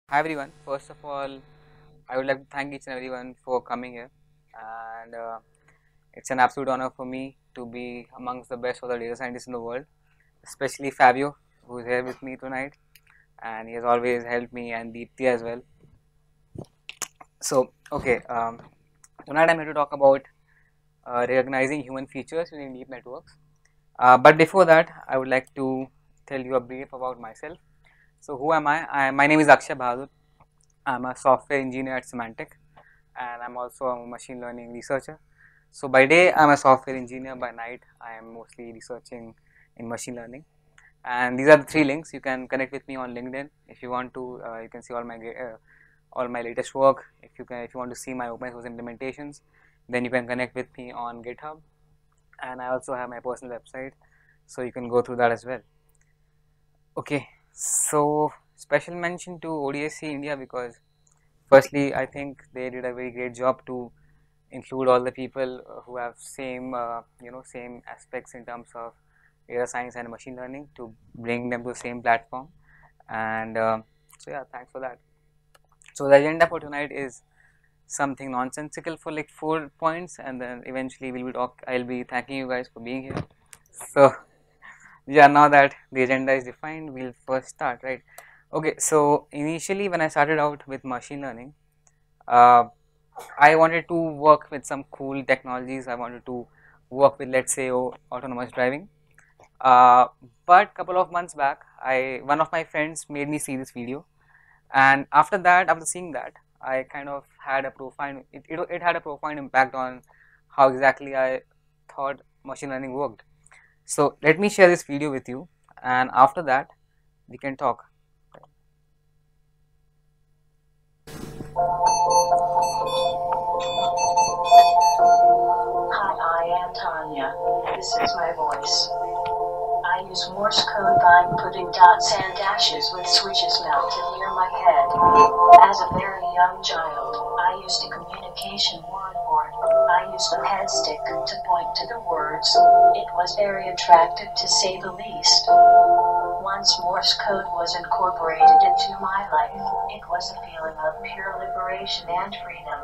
Hi everyone. First of all, I would like to thank each and everyone for coming here, and it's an absolute honor for me to be amongst the best of the data scientists in the world, especially Fabio, who is here with me tonight, and he has always helped me, and Deepthi as well. So, okay, tonight I'm here to talk about recognizing human features using deep networks. But before that, I would like to tell you a brief about myself. So, who am I? My name is Akshay Bahadur. I'm a software engineer at Symantec, and I'm also a machine learning researcher. So by day I'm a software engineer, by night I am mostly researching in machine learning. And these are the three links. You can connect with me on LinkedIn if you want to. You can see all my latest work. If you want to see my open source implementations, then you can connect with me on GitHub. And I also have my personal website, so you can go through that as well. Okay, so special mention to ODSC India because firstly I think they did a very great job to include all the people who have same aspects in terms of data science and machine learning to bring them to the same platform. And so yeah, thanks for that. So the agenda for tonight is something nonsensical for like 4 points, and then eventually I'll be thanking you guys for being here. So yeah, now that the agenda is defined, we'll first start, right? Okay, so initially when I started out with machine learning, uh, I wanted to work with some cool technologies. I wanted to work with, let's say, autonomous driving. Uh, but couple of months back, I one of my friends made me see this video, and after seeing that, I kind of had a profound it had a profound impact on how exactly I thought machine learning worked. So let me share this video with you, and after that, we can talk. Hi, I am Tanya. This is my voice. I use Morse code by putting dots and dashes with switches mounted near my head. As a very young child, I used a communication word board. I used the head stick to point to the words. It was very attractive to say the least. Once Morse code was incorporated into my life, it was a feeling of pure liberation and freedom.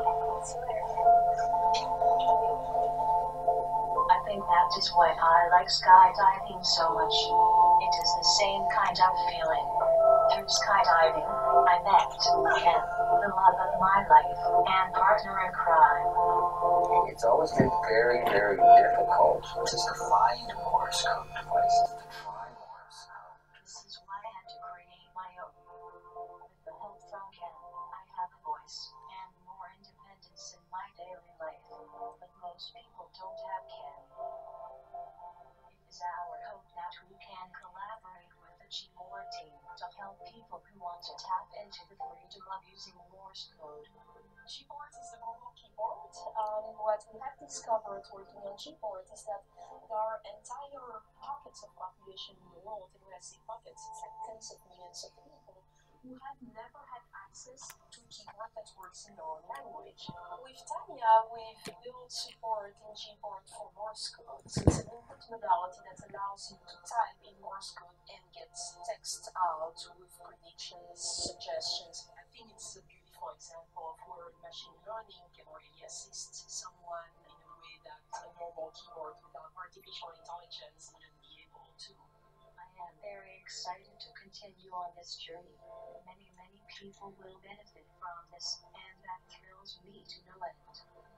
I think that is why I like skydiving so much. It is the same kind of feeling. Through skydiving, I met Ken, the love of my life, and partner in crime. It's always been very, very difficult just to find Morse code devices to try Morse code. This is why I had to create my own. With the help from Ken, I have a voice and more independence in my daily life. But most people don't have Ken. It is our hope that we can collaborate with the Gboard team to help people who want to tap into the freedom of using Morse code. Gboard is a Google keyboard. What we have discovered working on Gboard is that there are entire pockets of population in the world, and when I say pockets, it's like tens of millions of people who have never had access to keyboard that works in their own language. With Tanya, we've built support in Gboard for Morse code. So it's an input modality that allows you to type in Morse code and get text out with predictions, suggestions. I think it's a beautiful example of where machine learning can really assist someone in a way that a normal keyboard without artificial intelligence wouldn't be able to. I am very excited to continue on this journey. Many people will benefit from this, and that thrills me to no end.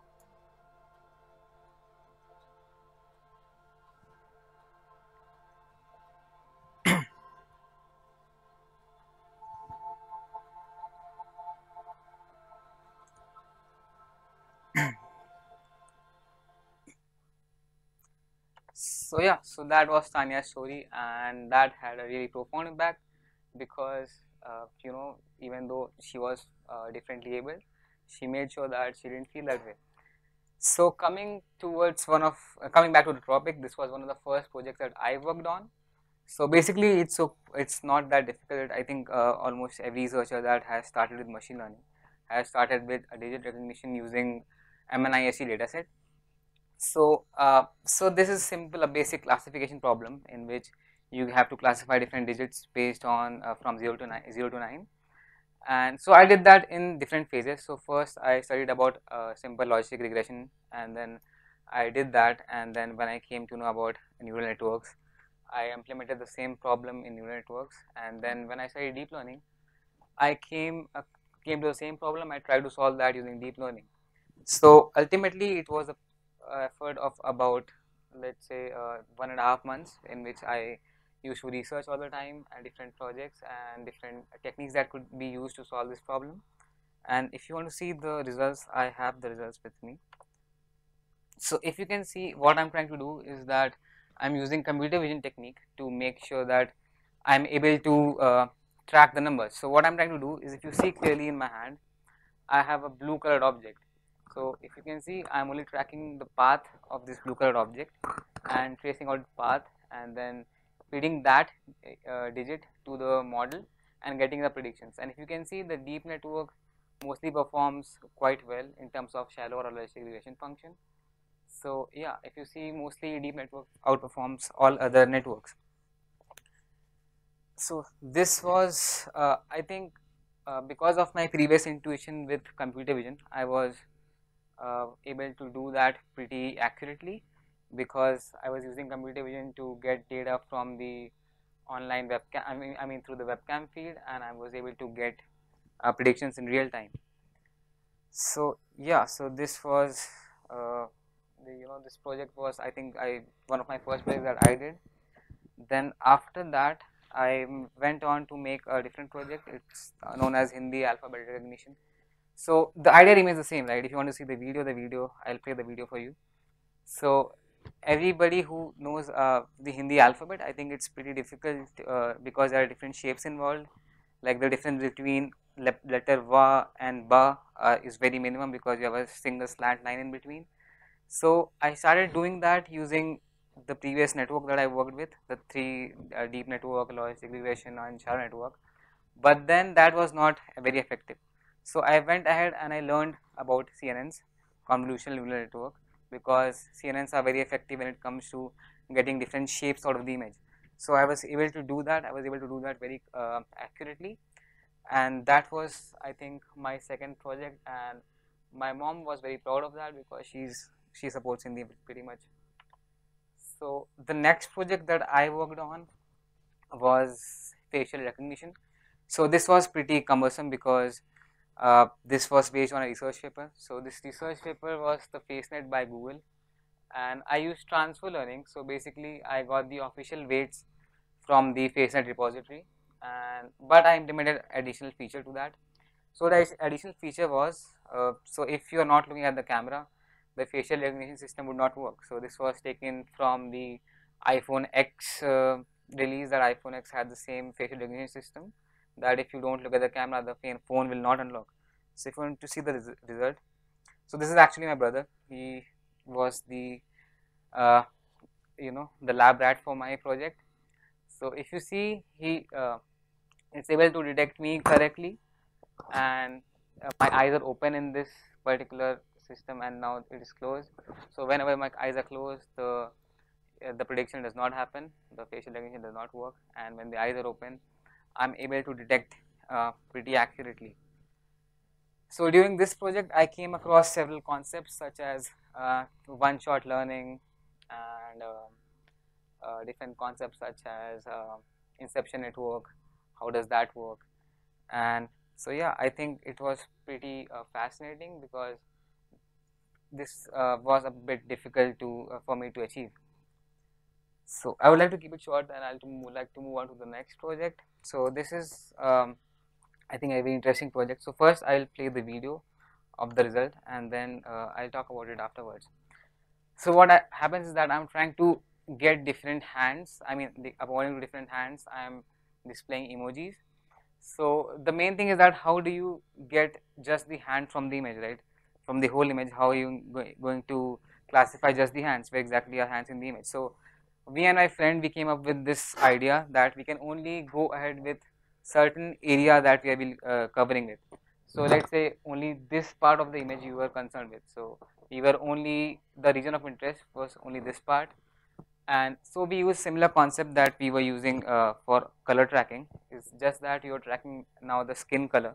So yeah, so that was Tanya's story, and that had a really profound impact because even though she was differently able, she made sure that she didn't feel that way. So coming back to the topic, this was one of the first projects that I worked on. So basically, it's not that difficult. I think almost every researcher that has started with machine learning has started with a digit recognition using MNIST dataset. So this is simple, a basic classification problem in which you have to classify different digits based on from 0 to 9, And so I did that in different phases. So first I studied about simple logistic regression, and then I did that, and then when I came to know about neural networks, I implemented the same problem in neural networks, and then when I studied deep learning, I came to the same problem. I tried to solve that using deep learning. So ultimately, it was a effort of about, let's say, 1.5 months, in which I used to research all the time and different projects and different techniques that could be used to solve this problem. And if you want to see the results, I have the results with me. So if you can see, what I'm trying to do is that I'm using computer vision technique to make sure that I'm able to track the numbers. So what I'm trying to do is, if you see clearly in my hand, I have a blue colored object. So if you can see, I'm only tracking the path of this blue colored object and tracing out the path, and then feeding that digit to the model and getting the predictions. And if you can see, the deep network mostly performs quite well in terms of shallow or logistic regression function. So yeah, if you see, mostly deep network outperforms all other networks. So this was, I think, because of my previous intuition with computer vision, I was able to do that pretty accurately, because I was using computer vision to get data from the online webcam. I mean through the webcam feed, and I was able to get predictions in real time. So yeah, so this was this project was, I think, one of my first projects that I did. Then after that, I went on to make a different project. It's known as Hindi alphabet recognition. So the idea remains the same, right? If you want to see the video, I'll play the video for you. So everybody who knows the Hindi alphabet, I think it's pretty difficult because there are different shapes involved. Like the difference between letter va and ba is very minimum, because you have a single slant line in between. So I started doing that using the previous network that I worked with, the three deep network, logistic regression, and shallow network. But then that was not very effective. So I went ahead and I learned about CNNs, convolutional neural network, because CNNs are very effective when it comes to getting different shapes out of the image. So I was able to do that. I was able to do that very accurately, and that was, I think, my second project. And my mom was very proud of that, because she supports Hindi pretty much. So the next project that I worked on was facial recognition. So this was pretty cumbersome, because this was based on a research paper. So this research paper was the FaceNet by Google, and I used transfer learning. So basically, I got the official weights from the FaceNet repository, and but I implemented additional feature to that. So the additional feature was, so if you are not looking at the camera, the facial recognition system would not work. So this was taken from the iPhone X release, that iPhone X had the same facial recognition system, that if you don't look at the camera, the phone will not unlock. So if you want to see the result, so this is actually my brother. He was the uh, the lab rat for my project. So if you see, he is able to detect me correctly, and my eyes are open in this particular system, and now it is closed. So whenever my eyes are closed, the prediction does not happen, the facial recognition does not work, and when the eyes are open, I'm able to detect pretty accurately. So during this project, I came across several concepts, such as one-shot learning, and different concepts such as inception network. How does that work? And so yeah, I think it was pretty fascinating, because this was a bit difficult to for me to achieve. So I would like to keep it short, and like to move on to the next project. So this is I think a very interesting project. So first I'll play the video of the result, and then I'll talk about it afterwards. So what happens is that I'm trying to get different hands. I mean, according to different hands, I'm displaying emojis. So the main thing is that how do you get just the hand from the image, right? From the whole image, how are you going to classify just the hands? Where exactly are hands in the image? So we and my friend, we came up with this idea that we can only go ahead with certain area that we are covering with. So let's say only this part of the image you were concerned with. So we were only, the region of interest was only this part, and so we use similar concept that we were using for color tracking. It's just that you are tracking now the skin color.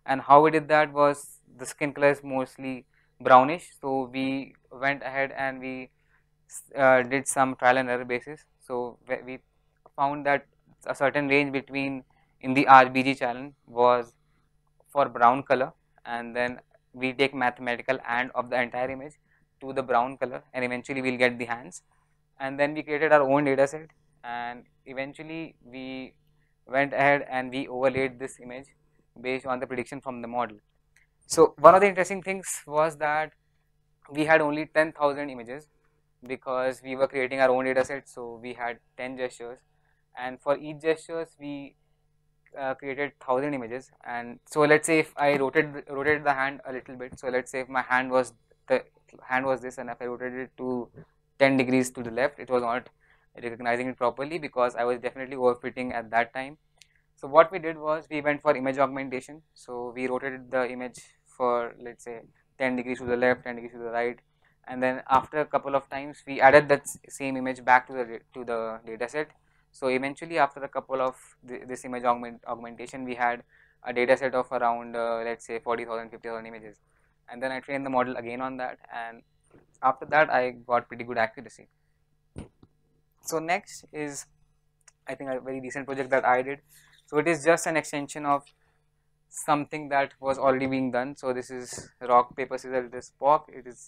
And how we did that was, the skin color is mostly brownish, so we went ahead and we did some trial and error basis. So we found that a certain range between in the RBG channel was for brown color, and then we take mathematical and of the entire image to the brown color, and eventually we'll get the hands. And then we created our own data set, and eventually we went ahead and we overlaid this image based on the prediction from the model. So one of the interesting things was that we had only 10,000 images because we were creating our own data set. So we had 10 gestures, and for each gestures we created 1,000 images. And so let's say if I rotated the hand a little bit, so let's say if my hand was, the hand was this, and if I rotated it to 10 degrees to the left, it was not recognizing it properly because I was definitely overfitting at that time. So what we did was we went for image augmentation. So we rotated the image for, let's say, 10 degrees to the left, 10 degrees to the right, and then after a couple of times we added that same image back to the data set. So eventually after a couple of this image augmentation, we had a data set of around let's say 40,000, 50,000 images, and then I trained the model again on that, and after that I got pretty good accuracy. So next is, I think, a very recent project that I did. So it is just an extension of something that was already being done. So this is rock paper scissors. It is Spock.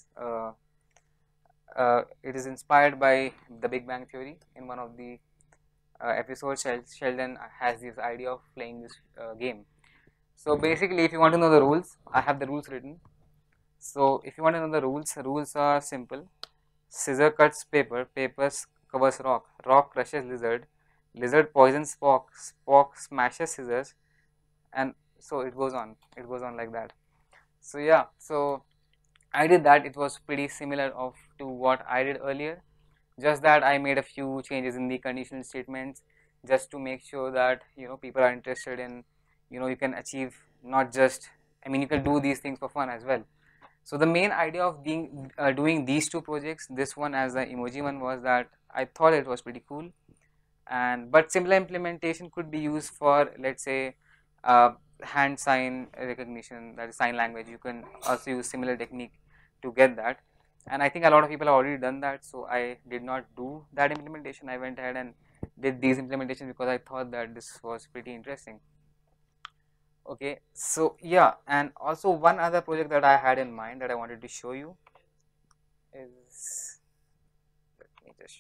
It is inspired by the Big Bang Theory. In one of the episodes, Sheldon has this idea of playing this game. So basically, if you want to know the rules, I have the rules written. So if you want to know the rules are simple. Scissor cuts paper, paper covers rock, rock crushes lizard, lizard poisons Spock, Spock smashes scissors, and so it goes on like that. So yeah, so I did that. It was pretty similar to what I did earlier, just that I made a few changes in the conditional statements just to make sure that people are interested in, you can achieve not just, I mean, you can do these things for fun as well. So the main idea of doing these two projects, this one as the emoji one, was that I thought it was pretty cool, and but similar implementation could be used for, let's say, hand sign recognition, that is sign language. You can also use similar technique to get that, and I think a lot of people have already done that. So I did not do that implementation. I went ahead and did these implementations because I thought that this was pretty interesting. Okay, so yeah, and also one other project that I had in mind that I wanted to show you is, let me just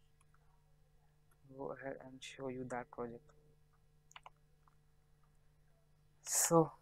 go ahead and show you that project. So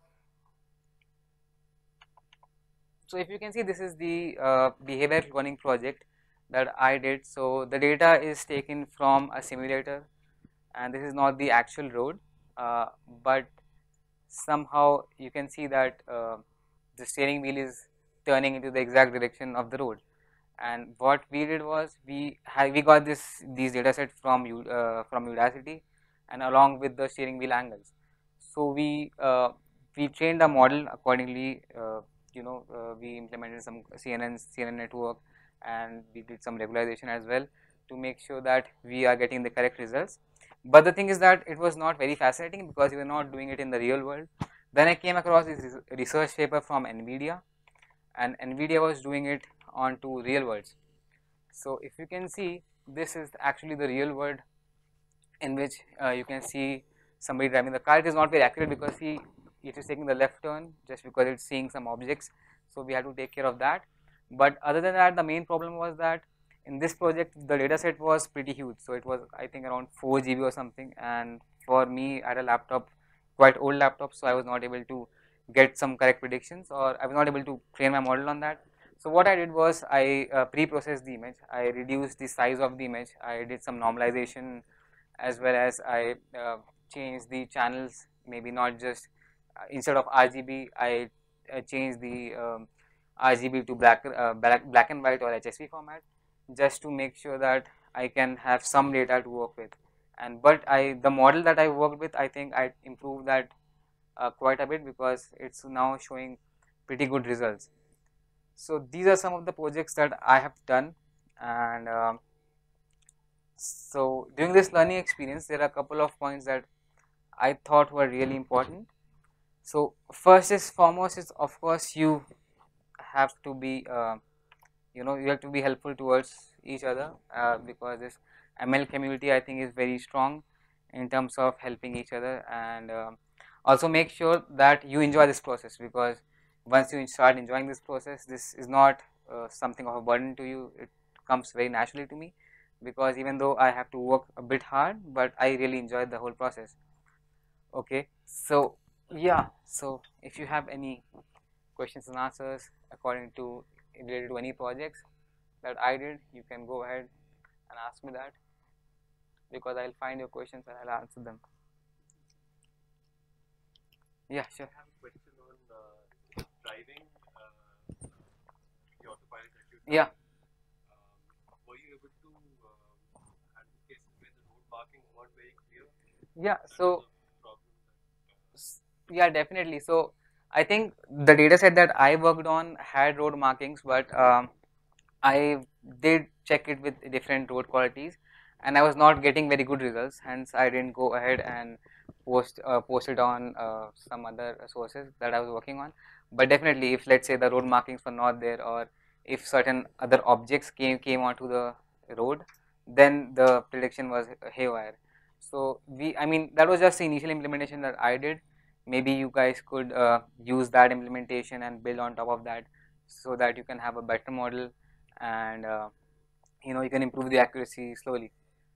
if you can see, this is the behavior cloning project that I did. So the data is taken from a simulator, and this is not the actual road, but somehow you can see that the steering wheel is turning into the exact direction of the road. And what we did was we got these data set from Udacity, and along with the steering wheel angles. So we trained a model accordingly. We implemented some CNN network, and we did some regularization as well to make sure that we are getting the correct results. But the thing is that it was not very fascinating because we were not doing it in the real world. Then I came across this research paper from NVIDIA, and NVIDIA was doing it onto real worlds. So if you can see, this is actually the real world in which you can see somebody driving the car. It is not very accurate because it is taking the left turn just because it's seeing some objects, so we had to take care of that. But other than that, the main problem was that in this project the data set was pretty huge. So it was, I think, around 4 GB or something, and for me, I had a laptop, quite old laptop, so I was not able to get some correct predictions, or I was not able to train my model on that. So what I did was I pre-processed the image, I reduced the size of the image, I did some normalization, as well as I changed the channels, maybe not just instead of RGB, I changed the RGB to black and white or HSV format, just to make sure that I can have some data to work with. And but the model that I worked with, I think I improved that quite a bit because it's now showing pretty good results. So these are some of the projects that I have done, and so during this learning experience, there are a couple of points that I thought were really important. So first is foremost is, of course, you have to be you have to be helpful towards each other, because this ML community, I think, is very strong in terms of helping each other. And also make sure that you enjoy this process, because once you start enjoying this process, this is not something of a burden to you. It comes very naturally to me, because even though I have to work a bit hard, but I really enjoy the whole process. Okay, so yeah, so if you have any questions and answers according to related to any projects that I did, you can go ahead and ask me that, because I'll find your questions and I'll answer them. Yeah, sure. I have a question on driving the autopilot that you done. Yeah. Were you able to handle cases where the road markings weren't very clear? Yeah, That so was a problem that, yeah, definitely. So I think the data set that I worked on had road markings, but I did check it with different road qualities, and I was not getting very good results. Hence, I didn't go ahead and post it on some other sources that I was working on. But definitely, if let's say the road markings were not there, or if certain other objects came onto the road, then the prediction was haywire. So I mean, that was just the initial implementation that I did. Maybe you guys could use that implementation and build on top of that, so that you can have a better model, and you can improve the accuracy slowly.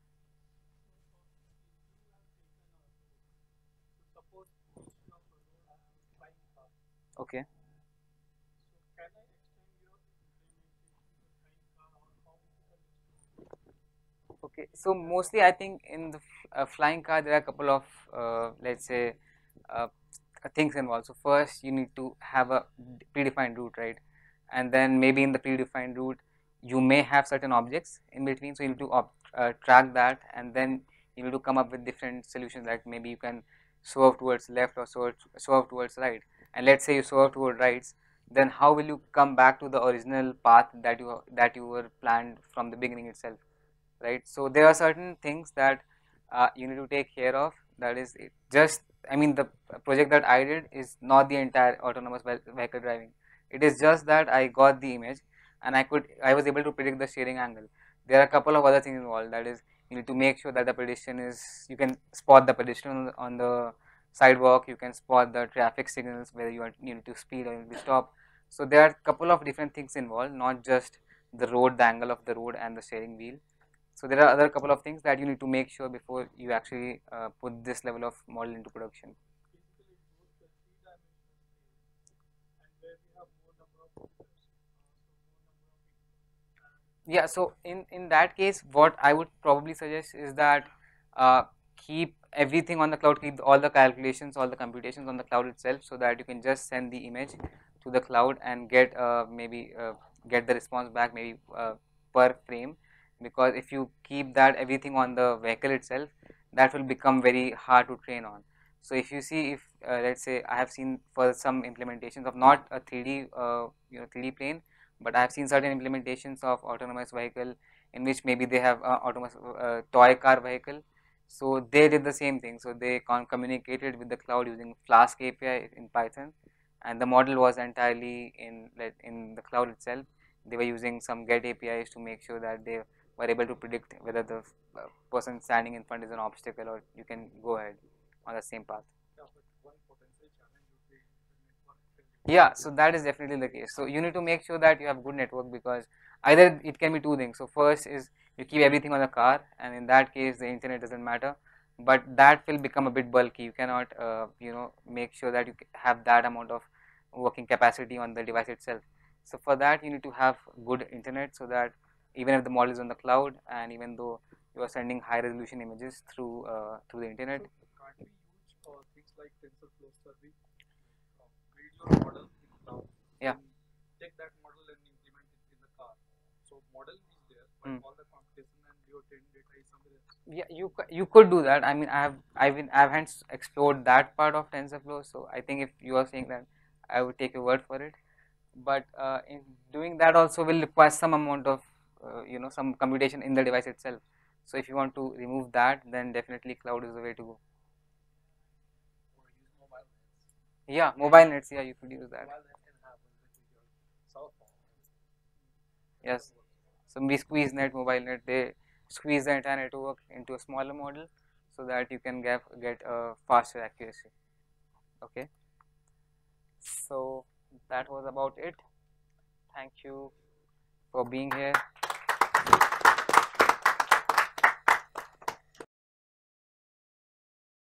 suppose flying car. Okay. So can I extend your implementation to flying car, or how difficult it is to Okay, so mostly I think in the flying car there are a couple of let's say uh, things involved. So first you need to have a predefined route, right? And then maybe in the predefined route you may have certain objects in between, so you need to track that, and then you need to come up with different solutions, like maybe you can swerve towards left or swerve towards right. And let's say you swerve towards rights, then how will you come back to the original path that you were planned from the beginning itself, right? So there are certain things that you need to take care of. That is it. Just, I mean, the project that I did is not the entire autonomous vehicle driving. It is just that I got the image, and I was able to predict the steering angle. There are a couple of other things involved. That is, you need to make sure that the pedestrian is, you can spot the pedestrian on the sidewalk. You can spot the traffic signals, whether you need to speed or you need to stop. So there are a couple of different things involved, not just the road, the angle of the road, and the steering wheel. So there are other couple of things that you need to make sure before you actually put this level of model into production. basically it goes to a three-dimensional space, and where we have more number of users, Yeah, so in that case, what I would probably suggest is that uh, keep everything on the cloud, keep all the calculations, all the computations on the cloud itself, so that you can just send the image to the cloud and get maybe get the response back, maybe per frame. Because if you keep that everything on the vehicle itself, that will become very hard to train on. So if you see, if let's say I have seen for some implementations of not a 3D 3D plane, but I have seen certain implementations of autonomous vehicle in which maybe they have autonomous toy car vehicle. So they did the same thing. So they communicated with the cloud using Flask API in Python, and the model was entirely in the cloud itself. They were using some GET APIs to make sure that they were able to predict whether the person standing in front is an obstacle, or you can go ahead on the same path. yeah, but one potential challenge would be the network failure. Yeah, so that is definitely the case. So you need to make sure that you have good network, because either it can be two things. So first is you keep everything on the car, and in that case the internet doesn't matter, but that will become a bit bulky. You cannot make sure that you have that amount of working capacity on the device itself. So for that you need to have good internet, so that even if the model is on the cloud, and even though you are sending high resolution images through the internet. So can't we use things like TensorFlow serving, create your model in cloud, Yeah. then take that model and implement it in the car? So model is there, but Hmm. all the computation and your training data is somewhere else. Yeah, you could do that. I mean, I haven't explored that part of TensorFlow, so I think if you are saying that, I would take your word for it. But in doing that also will require some amount of some computation in the device itself. So if you want to remove that, then definitely cloud is the way to go. Or use mobile nets. Yeah, mobile nets. Yeah, you could use that. Mobile net can happen with your cell phone. Yes. So we squeeze net, mobile net. They squeeze the entire network into a smaller model so that you can get a faster accuracy. Okay. So that was about it. Thank you for being here.